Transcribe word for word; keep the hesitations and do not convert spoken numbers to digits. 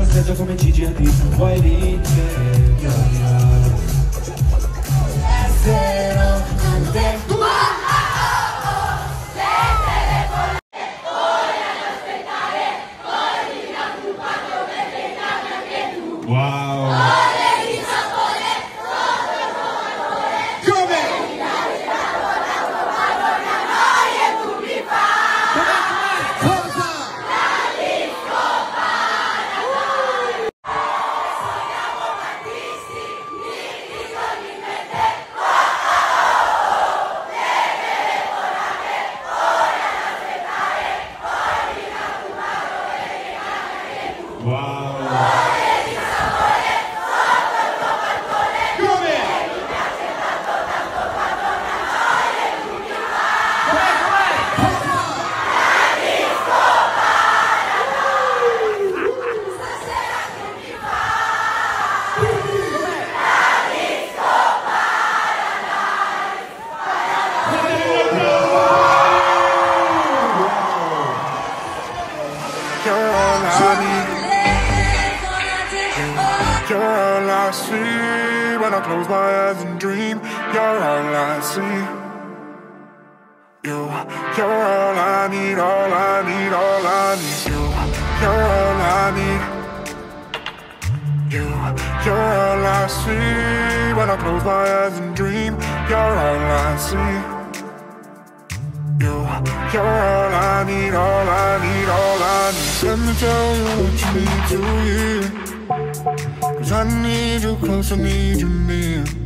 stessa come Gigi Hadid, vuoi vincere? Zero con te. Wow! Come? Cosa? La disco Paradise. Sogniamo battisti, mitico di mente. Oh oh oh, deve decorare, ora ad aspettare, poi di natura dove rimane tu. Wow! You're all I see when I close my eyes and dream. You're all I see. You, you're all I need, all I need, all I need. You, you're all I need. You, you're all I see when I close my eyes and dream. You're all I see. You, you're all I need, all I need, all I need. Let me tell you what you need to hear. 'Cause I need you close, I need you near.